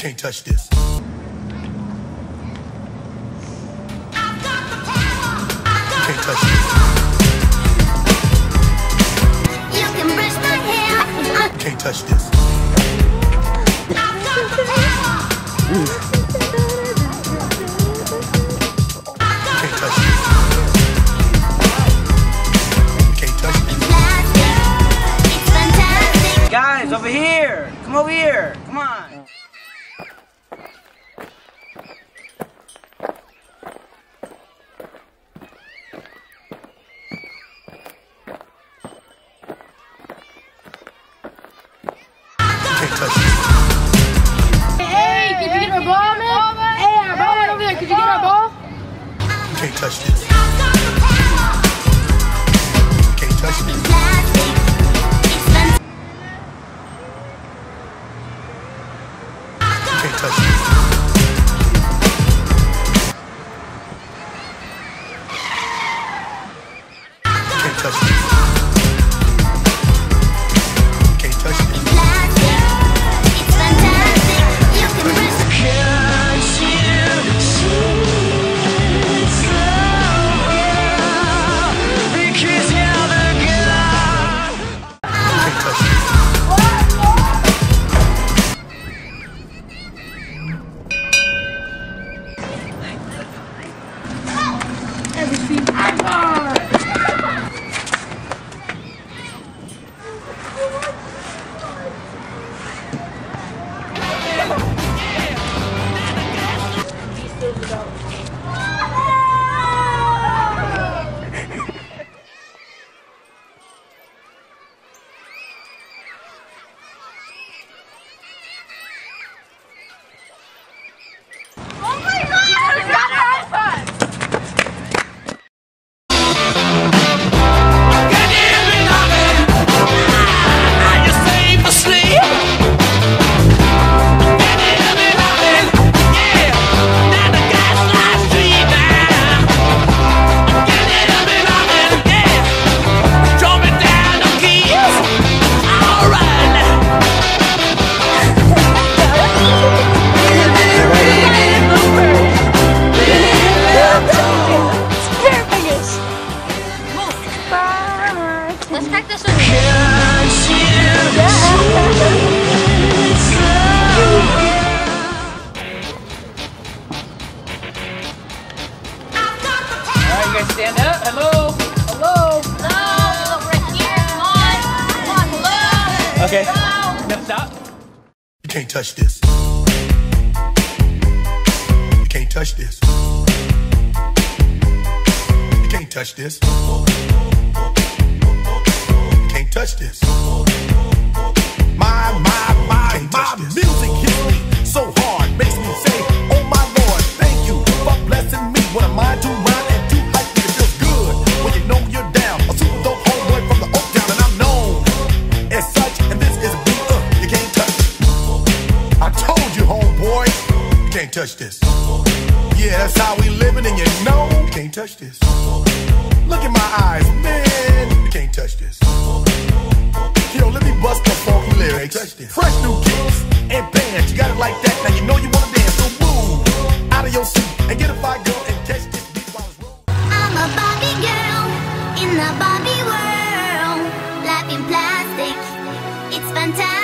can't touch this. I've got the power. You can't touch this. You can brush my hair. You can't touch this. I've got the power. You can't touch this. You can't touch this. It's fantastic. Guys, over here. Come over here. Come on. Hey, could you get our ball, man? Hey, our ball went over there. Could you get our ball? You can't touch this. You can't touch this. You can't touch this. You can't touch this. You can't touch this. Let's crack this one. Alright, you guys stand up. Hello. Hello. Hello. Right here. Come on. Come on. Hello. Okay. Hello. No, stop. You can't touch this. You can't touch this. You can't touch this. You can't touch this. My music hits me so hard, makes me say, oh my Lord, thank you for blessing me. What am I to rhyme and to hype me? It feels good when you know you're down. A super dope homeboy from the Oak Town, and I'm known as such. And this is a beat you can't touch. I told you, homeboy, you can't touch this. Yeah, that's how we living, and you know you can't touch this. Look in my eyes, man, you can't touch this. Yo, let me bust the funky lyrics. Fresh new kicks and bands, you got it like that. Now you know you wanna dance, so move out of your seat and get a fire girl and catch this beat while it's rolling. I'm a Barbie girl in the Barbie world. Life in plastic, it's fantastic.